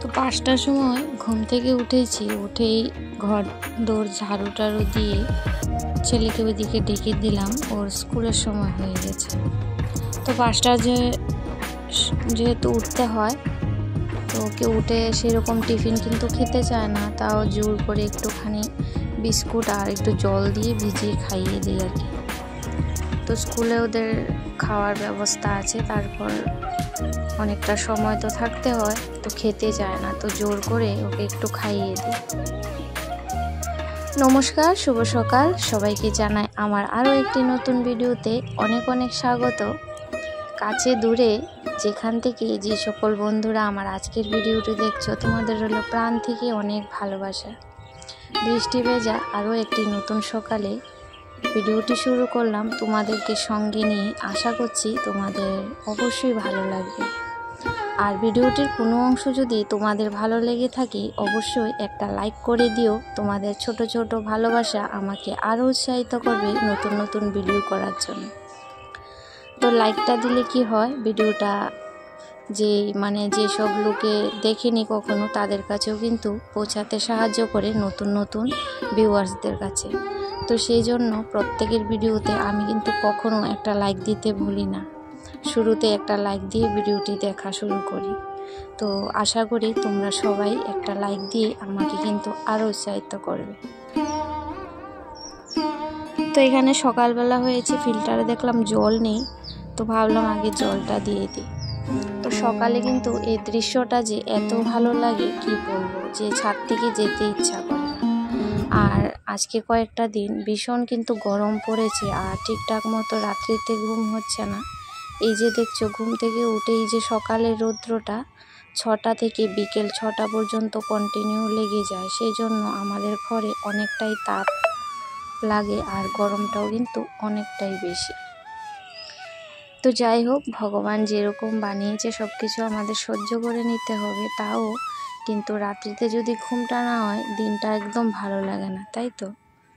তো 5টার সময় ঘুম থেকে উঠেছি, উঠেই ঘর দৌড় ঝাড়ু টাড়ু দিয়ে ছেলেকে ওইদিকে ডেকে দিলাম, ওর স্কুলের সময় হয়ে গেছে। তো 5টা যেহেতু উঠতে হয়, তো ওকে উঠে সেরকম টিফিন কিন্তু খেতে চায় না, তাও জোর করে একটুখানি বিস্কুট আর একটু জল দিয়ে ভিজিয়ে খাইয়ে দিই আর কি। তো স্কুলে ওদের খাওয়ার ব্যবস্থা আছে, তারপর অনেকটা সময় তো থাকতে হয়, তো খেতে চায় না, তো জোর করে ওকে একটু খাইয়ে দিই। নমস্কার, শুভ সকাল সবাইকে জানাই আমার আরও একটি নতুন ভিডিওতে অনেক অনেক স্বাগত। কাছে দূরে যেখান থেকে যে সকল বন্ধুরা আমার আজকের ভিডিওটি দেখছো, তোমাদের হলো প্রাণ থেকে অনেক ভালোবাসা। বৃষ্টি ভেজা আরও একটি নতুন সকালে ভিডিওটি শুরু করলাম তোমাদেরকে সঙ্গে নিয়ে। আশা করছি তোমাদের অবশ্যই ভালো লাগবে। আর ভিডিওটির কোনো অংশ যদি তোমাদের ভালো লেগে থাকে, অবশ্যই একটা লাইক করে দিও। তোমাদের ছোট ছোট ভালোবাসা আমাকে আরও উৎসাহিত করবে নতুন নতুন ভিডিও করার জন্য। তো লাইকটা দিলে কি হয়, ভিডিওটা যেসব লোকে দেখেনি কখনো, তাদের কাছেও কিন্তু পৌঁছাতে সাহায্য করে, নতুন নতুন ভিউয়ার্সদের কাছে। তো সেই জন্য প্রত্যেকের ভিডিওতে আমি কিন্তু কখনো একটা লাইক দিতে ভুলি না। শুরুতে একটা লাইক দিয়ে ভিডিওটি দেখা শুরু করি। তো আশা করি তোমরা সবাই একটা লাইক দিয়ে আমাকে কিন্তু আরও উৎসাহিত করবে। তো এখানে সকালবেলা হয়েছে, ফিল্টারে দেখলাম জল নেই, তো ভাবলাম আগে জলটা দিয়ে দিই। তো সকালে কিন্তু এই দৃশ্যটা যে এত ভালো লাগে কি বলবো, যে ছাদ থেকে যেতে ইচ্ছা করে না। আর আজকে কয়েকটা দিন ভীষণ কিন্তু গরম পড়েছে, আর ঠিকঠাক মতো রাত্রিতে ঘুম হচ্ছে না। এই যে দেখছো, ঘুম থেকে উঠেই যে সকালের রৌদ্রটা 6টা থেকে বিকেল 6টা পর্যন্ত কন্টিনিউ লেগে যায়, সেই জন্য আমাদের ঘরে অনেকটাই তাপ লাগে, আর গরমটাও কিন্তু অনেকটাই বেশি। তো যাই হোক, ভগবান যেরকম বানিয়েছে সব কিছু আমাদের সহ্য করে নিতে হবে। তাও কিন্তু রাত্রিতে যদি ঘুমটা না হয়, দিনটা একদম ভালো লাগে না, তাই তো?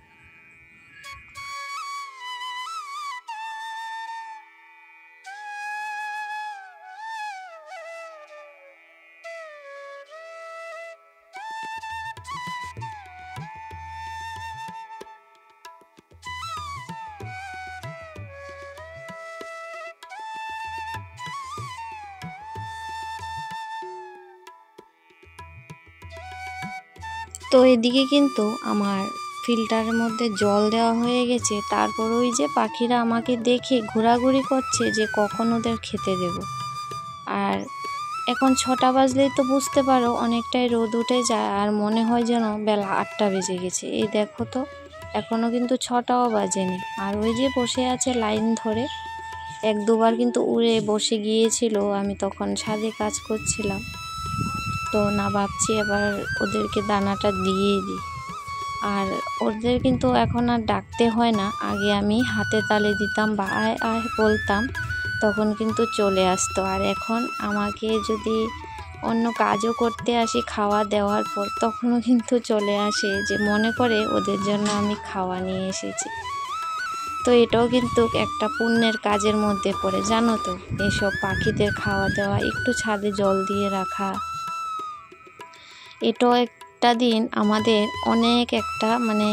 তো এদিকে কিন্তু আমার ফিল্টারের মধ্যে জল দেওয়া হয়ে গেছে। তারপর ওই যে পাখিরা আমাকে দেখে ঘোরাঘুরি করছে যে কখন ওদের খেতে দেব। আর এখন 6টা বাজলেই তো বুঝতে পারো অনেকটাই রোদ উঠে যায়, আর মনে হয় যেন বেলা 8টা বেজে গেছে। এই দেখো তো, এখনও কিন্তু 6টাও বাজেনি। আর ওই যে বসে আছে লাইন ধরে, 1-2বার কিন্তু উড়ে বসে গিয়েছিল, আমি তখন ছাদে কাজ করছিলাম। তো না, ভাবছি এবার ওদেরকে দানাটা দিয়ে দিই। আর ওদের কিন্তু এখন আর ডাকতে হয় না, আগে আমি হাতে তালে দিতাম বা আয় আয় বলতাম, তখন কিন্তু চলে আসতো। আর এখন আমাকে যদি অন্য কাজও করতে আসি খাওয়া দেওয়ার পর, তখনও কিন্তু চলে আসে, যে মনে করে ওদের জন্য আমি খাওয়া নিয়ে এসেছি। তো এটাও কিন্তু একটা পুণ্যের কাজের মধ্যে পড়ে, জানো তো, এসব পাখিদের খাওয়া দেওয়া, একটু ছাদে জল দিয়ে রাখা। এটাও একটা দিন আমাদের অনেক একটা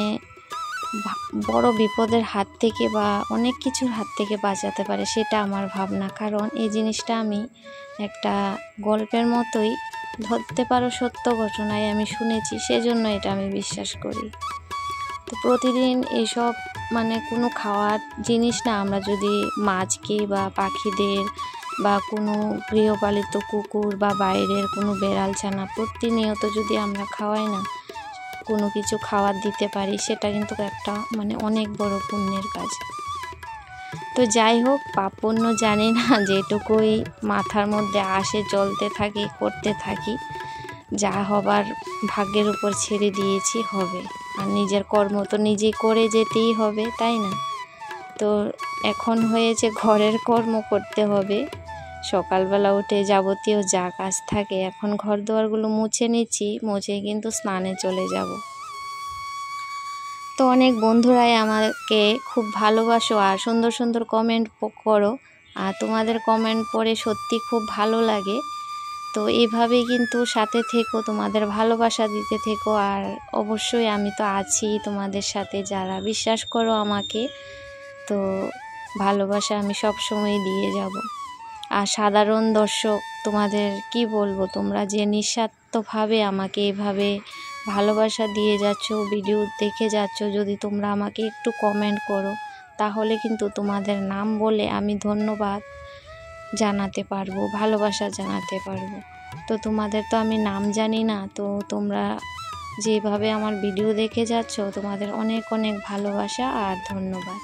বড় বিপদের হাত থেকে বা অনেক কিছুর হাত থেকে বাঁচাতে পারে, সেটা আমার ভাবনা। কারণ এই জিনিসটা আমি একটা গল্পের মতোই ধরতে পারো, সত্য ঘটনায় আমি শুনেছি, সেজন্য এটা আমি বিশ্বাস করি। তো প্রতিদিন এইসব কোনো খাওয়ার জিনিস না, আমরা যদি মাছকে বা পাখিদের বা কোনো গৃহপালিত কুকুর বা বাইরের কোনো বেড়াল ছানা প্রতিনিয়ত যদি আমরা খাওয়াই না, কোনো কিছু খাবার দিতে পারি, সেটা কিন্তু একটা অনেক বড় পুণ্যের কাজ। তো যাই হোক, পাপ পুণ্য জানি না, যেটুকুই মাথার মধ্যে আসে চলতে থাকি, করতে থাকি। যা হবার ভাগ্যের উপর ছেড়ে দিয়েছি, হবে। আর নিজের কর্ম তো নিজেই করে যেতেই হবে, তাই না? তো এখন হয়েছে ঘরের কর্ম করতে হবে। সকালবেলা উঠে যাবতীয় যা কাজ থাকে, এখন ঘর দুয়ারগুলো মুছে নিচ্ছি, মুছে কিন্তু স্নানে চলে যাব। তো অনেক বন্ধুরাই আমাকে খুব ভালোবাসো আর সুন্দর সুন্দর কমেন্ট করো, আর তোমাদের কমেন্ট পড়ে সত্যি খুব ভালো লাগে। তো এইভাবেই কিন্তু সাথে থেকো, তোমাদের ভালোবাসা দিতে থেকো। আর অবশ্যই আমি তো আছি তোমাদের সাথে, যারা বিশ্বাস করো আমাকে, তো ভালোবাসা আমি সবসময় দিয়ে যাব। আর সাধারণ দর্শক, তোমাদের কি বলবো, তোমরা যে নিঃস্বার্থভাবে আমাকে এভাবে ভালোবাসা দিয়ে যাচ্ছ, ভিডিও দেখে যাচ্ছ, যদি তোমরা আমাকে একটু কমেন্ট করো তাহলে কিন্তু তোমাদের নাম বলে আমি ধন্যবাদ জানাতে পারবো, ভালোবাসা জানাতে পারবো। তো তোমাদের তো আমি নাম জানি না, তো তোমরা যেভাবে আমার ভিডিও দেখে যাচ্ছ, তোমাদের অনেক অনেক ভালোবাসা আর ধন্যবাদ।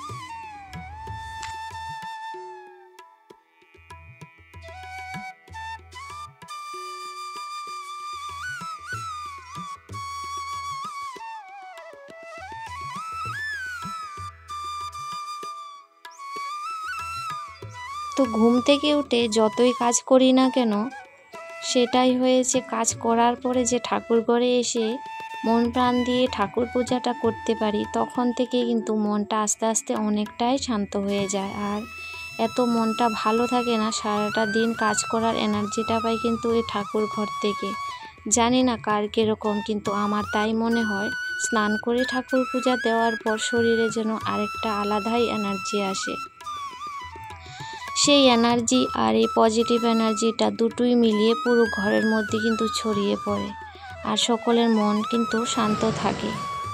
তো ঘুম থেকে উঠে যতই কাজ করি না কেন, সেটাই হয়েছে কাজ করার পরে যে ঠাকুর ঘরে এসে মন প্রাণ দিয়ে ঠাকুর পূজাটা করতে পারি, তখন থেকে কিন্তু মনটা আস্তে আস্তে অনেকটাই শান্ত হয়ে যায়। আর এত মনটা ভালো থাকে না, সারাটা দিন কাজ করার এনার্জিটা পাই কিন্তু এই ঠাকুর ঘর থেকে। জানি না কার কীরকম, কিন্তু আমার তাই মনে হয় স্নান করে ঠাকুর পূজা দেওয়ার পর শরীরে যেন আরেকটা আলাদাই এনার্জি আসে। সেই এনার্জি আর এই পজিটিভ এনার্জিটা দুটোই মিলিয়ে পুরো ঘরের মধ্যে কিন্তু ছড়িয়ে পড়ে, আর সকলের মন কিন্তু শান্ত থাকে।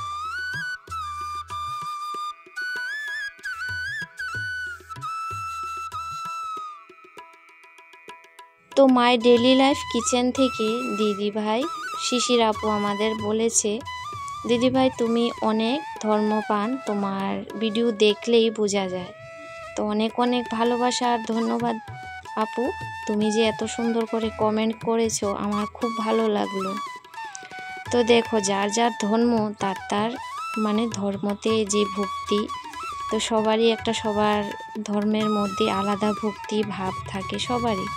তো মাই ডেইলি লাইফ কিচেন থেকে দিদিভাই শিশির আপু আমাদের বলেছে, দিদিভাই তুমি অনেক ধর্মপ্রাণ, তোমার ভিডিও দেখলেই বোঝা যায়। তো অনেক অনেক ভালোবাসা আর ধন্যবাদ আপু, তুমি যে এত সুন্দর করে কমেন্ট করেছো, আমার খুব ভালো লাগলো। তো দেখো, যার যার ধর্ম তার তার মানে ধর্মতে যে ভক্তি, তো সবারই একটা সবার ধর্মের মধ্যে আলাদা ভক্তি ভাব থাকে সবারই।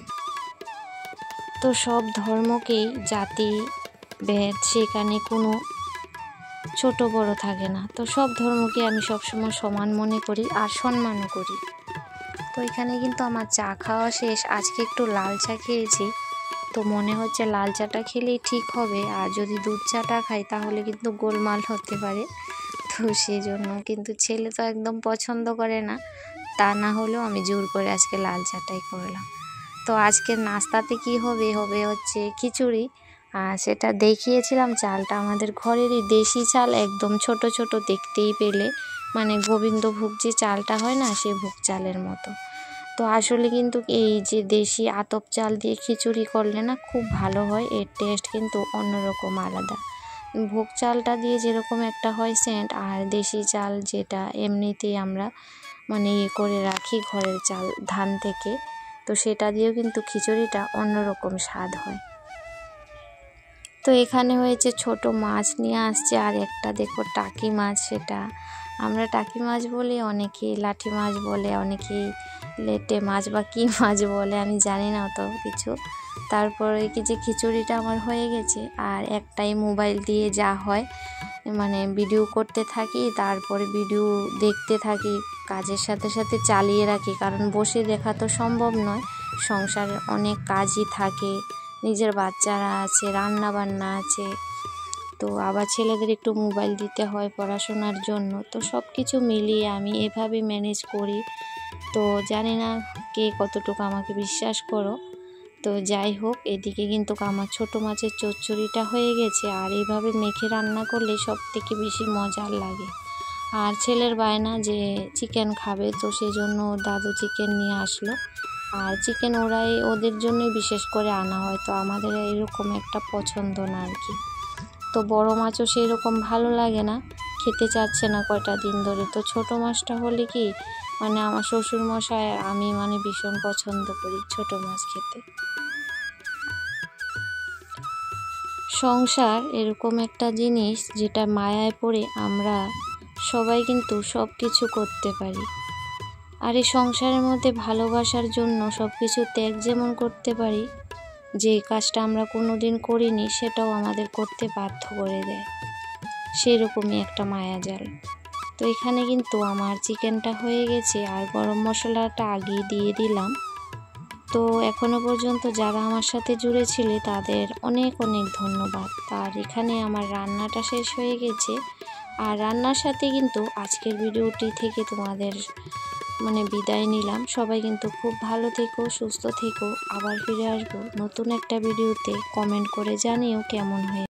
তো সব ধর্মকেই জাতি ভেদ সেখানে কোনো ছোট বড় থাকে না, তো সব ধর্মকে আমি সবসময় সমান মনে করি আর সম্মানও করি। তো এখানে কিন্তু আমার চা খাওয়া শেষ, আজকে একটু লাল চা খেয়েছি, তো মনে হচ্ছে লাল চাটা খেলেই ঠিক হবে, আর যদি দুধ চাটা খাই তাহলে কিন্তু গোলমাল হতে পারে। তো সেই জন্য, কিন্তু ছেলে তো একদম পছন্দ করে না, তা না হলেও আমি জোর করে আজকে লাল চাটাই করলাম। তো আজকের নাস্তাতে কি হবে, হচ্ছে খিচুড়ি। সেটা দেখিয়েছিলাম, চালটা আমাদের ঘরেরই দেশি চাল, একদম ছোট ছোট দেখতেই পেলে, মানে গোবিন্দভোগ যে চালটা হয় না, সে ভোগ চালের মতো। তো আসলে কিন্তু এই যে দেশি আতপ চাল দিয়ে খিচুড়ি করলে না খুব ভালো হয়, এর টেস্ট কিন্তু অন্যরকম আলাদা। ভোগ চালটা দিয়ে যেরকম একটা হয় সেন্ট, আর দেশি চাল যেটা এমনিতেই আমরা মানে করে রাখি ঘরের চাল ধান থেকে, তো সেটা দিয়েও কিন্তু খিচুড়িটা অন্যরকম স্বাদ হয়। তো এখানে হয়েছে ছোট মাছ নিয়ে আসছে, আর একটা দেখো টাকি মাছ, সেটা আমরা টাকি মাছ বলি, অনেকে লাঠি মাছ বলে, অনেকেই লেটে মাছ বা কী মাছ বলে, আমি জানি না অত কিছু। তারপরে কি যে খিচুড়িটা আমার হয়ে গেছে, আর একটাই মোবাইল দিয়ে যা হয় মানে ভিডিও করতে থাকি, তারপরে ভিডিও দেখতে থাকি, কাজের সাথে সাথে চালিয়ে রাখি, কারণ বসে দেখা তো সম্ভব নয়, সংসারের অনেক কাজই থাকে, নিজের বাচ্চারা আছে, রান্না বান্না আছে, তো আবার ছেলেদের একটু মোবাইল দিতে হয় পড়াশোনার জন্য, তো সব কিছু মিলিয়ে আমি এভাবে ম্যানেজ করি। তো জানি না কে কতটুকু আমাকে বিশ্বাস করো। তো যাই হোক, এদিকে কিন্তু আমার ছোটো মাছের চচ্চড়িটা হয়ে গেছে, আর এইভাবে মেখে রান্না করলে সব থেকে বেশি মজার লাগে। আর ছেলের বায়না যে চিকেন খাবে, তো সেই জন্য দাদু চিকেন নিয়ে আসলো, আর চিকেন ওদের জন্যই বিশেষ করে আনা হয়, তো আমাদের এরকম একটা পছন্দ না আর কি। তো বড় মাছও সেই রকম ভালো লাগে না, খেতে চাচ্ছে না কয়টা দিন ধরে। তো ছোট মাছটা হলে কি মানে আমার শ্বশুর মশাই আমি মানে ভীষণ পছন্দ করি ছোট মাছ খেতে। সংসার এরকম একটা জিনিস যেটা মায়ায় পড়ে আমরা সবাই কিন্তু সব কিছু করতে পারি, আর এই সংসারের মধ্যে ভালোবাসার জন্য সব কিছু ত্যাগ যেমন করতে পারি, যে কাজটা আমরা কোনো দিন করিনি সেটাও আমাদের করতে বাধ্য করে দেয়, সেই রকমই একটা মায়াজাল। তো এখানে কিন্তু আমার চিকেনটা হয়ে গেছে, আর গরম মশলাটা আগেই দিয়ে দিলাম। তো এখনো পর্যন্ত যারা আমার সাথে জুড়ে ছিলে তাদের অনেক অনেক ধন্যবাদ। আর এখানে আমার রান্নাটা শেষ হয়ে গেছে, আর রান্নার সাথে কিন্তু আজকের ভিডিওটি থেকে তোমাদের বিদায় নিলাম। সবাই কিন্তু খুব ভালো থেকো, সুস্থ থেকো। আবার ফিরে আসবো নতুন একটা ভিডিওতে। কমেন্ট করে জানিও কেমন হয়ে